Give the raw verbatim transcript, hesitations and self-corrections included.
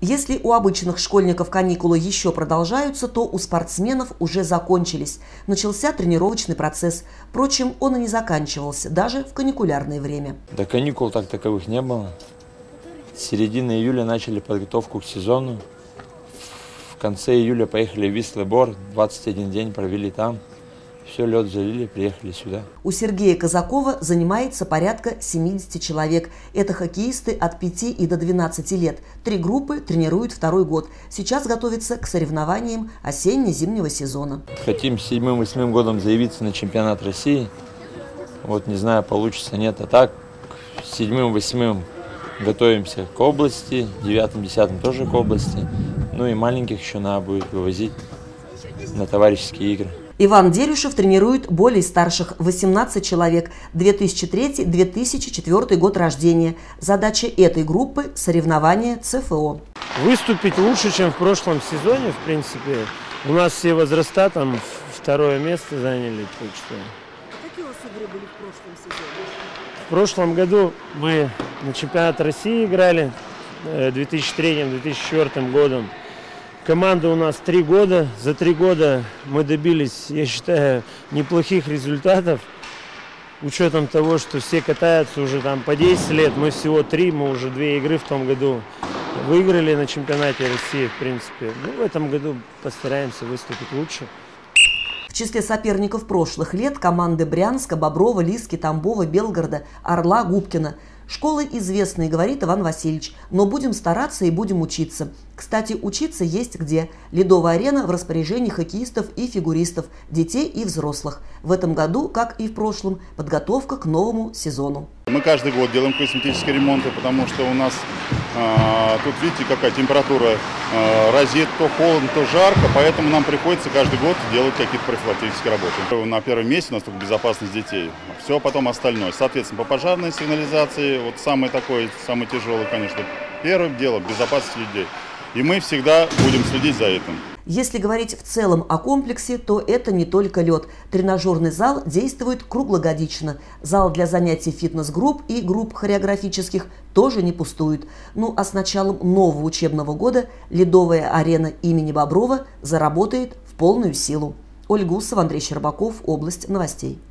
Если у обычных школьников каникулы еще продолжаются, то у спортсменов уже закончились. Начался тренировочный процесс. Впрочем, он и не заканчивался, даже в каникулярное время. Да каникул так таковых не было. С середины июля начали подготовку к сезону. В конце июля поехали в Вислый Бор, двадцать один день провели там. Все, лед залили, приехали сюда. У Сергея Казакова занимается порядка семидесяти человек. Это хоккеисты от пяти и до двенадцати лет. Три группы тренируют второй год. Сейчас готовятся к соревнованиям осенне-зимнего сезона. Хотим седьмым-восьмым годом заявиться на чемпионат России. Вот не знаю, получится, нет. А так, седьмым-восьмым готовимся к области, девятым-десятым тоже к области. Ну и маленьких еще надо будет вывозить на товарищеские игры. Иван Дерюшев тренирует более старших – восемнадцать человек, две тысячи третий — две тысячи четвёртый год рождения. Задача этой группы – соревнования ЦФО. Выступить лучше, чем в прошлом сезоне, в принципе. У нас все возраста там второе место заняли. Так что... Какие у вас игры были в прошлом сезоне? В прошлом году мы на чемпионат России играли, две тысячи третьим — две тысячи четвёртым годом. Команда у нас три года. За три года мы добились, я считаю, неплохих результатов. Учетом того, что все катаются уже там по десять лет, мы всего три, мы уже две игры в том году выиграли на чемпионате России, в принципе. Ну, в этом году постараемся выступить лучше. В числе соперников прошлых лет команды Брянска, Боброва, Лиски, Тамбова, Белгорода, Орла, Губкина. Школы известные, говорит Иван Васильевич, но будем стараться и будем учиться. Кстати, учиться есть где. Ледовая арена в распоряжении хоккеистов и фигуристов, детей и взрослых. В этом году, как и в прошлом, подготовка к новому сезону. Мы каждый год делаем косметические ремонты, потому что у нас э, тут, видите, какая температура, э, разит, то холодно, то жарко, поэтому нам приходится каждый год делать какие-то профилактические работы. На первом месте у нас только безопасность детей, все потом остальное. Соответственно, по пожарной сигнализации, вот самое такое, самое тяжелое, конечно, первое дело – безопасность людей. И мы всегда будем следить за этим. Если говорить в целом о комплексе, то это не только лед. Тренажерный зал действует круглогодично. Зал для занятий фитнес-групп и групп хореографических тоже не пустует. Ну а с началом нового учебного года ледовая арена имени Боброва заработает в полную силу. Ольга Усова, Андрей Щербаков, Область новостей.